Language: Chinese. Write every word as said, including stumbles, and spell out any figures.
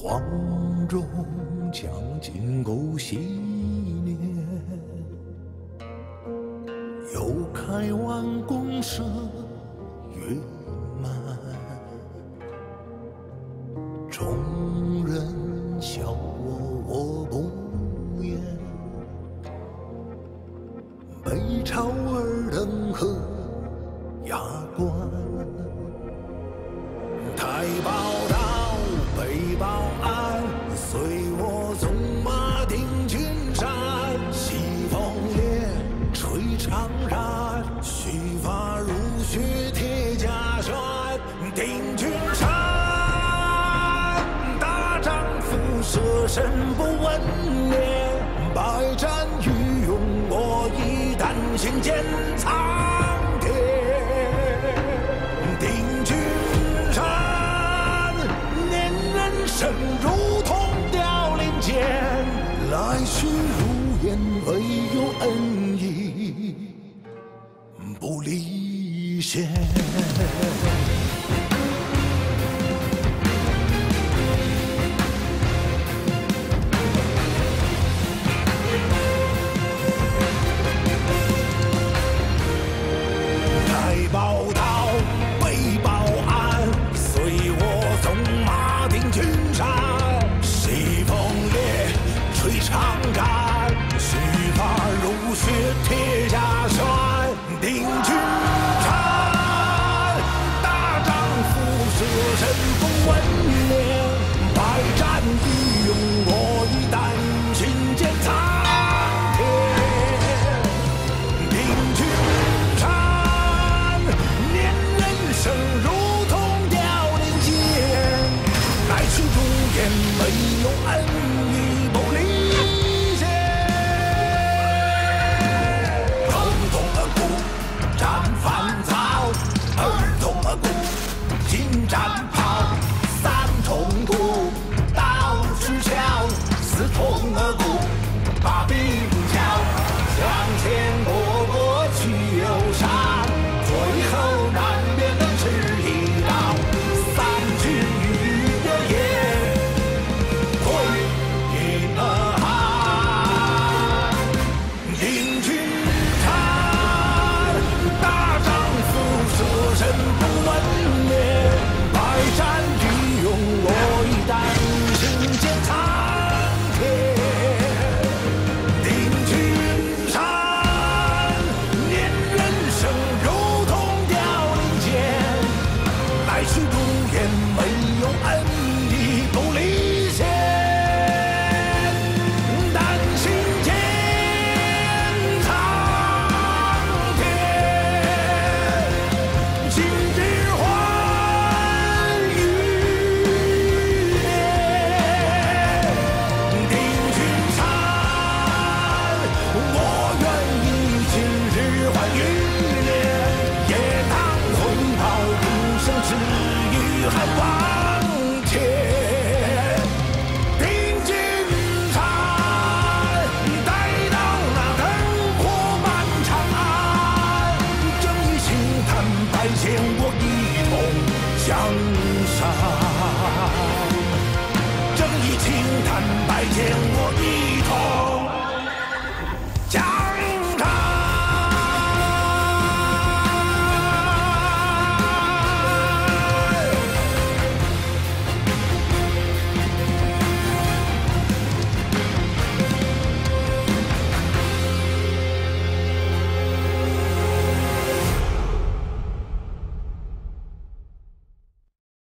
黄忠将金钩洗练，又开完弓射月满。众人笑我我不言，北朝尔等河牙关。太保到北保岸，随我纵马定军山。西风烈，吹长髯，须发如雪铁甲栓。定军山，大丈夫舍身不问年。百战于勇，我以丹心剑苍天。定军山，念人生如同凋零剑，来去如烟，唯有恩义不离弦。太保到北保岸，随我纵马定军山。西风烈，吹长髯，须发如雪铁甲栓。定军山，大丈夫舍身不问年。百战于勇，我以丹心剑苍天。定军山，念人生如同凋零剑，来去如烟，唯有恩义不离弦。儿童而鼓，战烦躁；儿童而鼓，金战袍。三重鼓，刀持鞘；四重而鼓，把兵敲。向前过过去忧伤，最后难免能吃一刀。三军与的夜，归隐而航。定军山，大丈夫舍身不问年。百战于勇，我以丹心剑苍天。定军山，念人生如同凋零剑，来去如烟，唯有恩义不离弦。丹心剑苍天，今日还于年。定军山，我愿意今日还于年。夜当红袍，无声之语还望天。定军山，待到那灯火漫长安。正义轻叹百千，我一统江山。正义轻叹百千，我一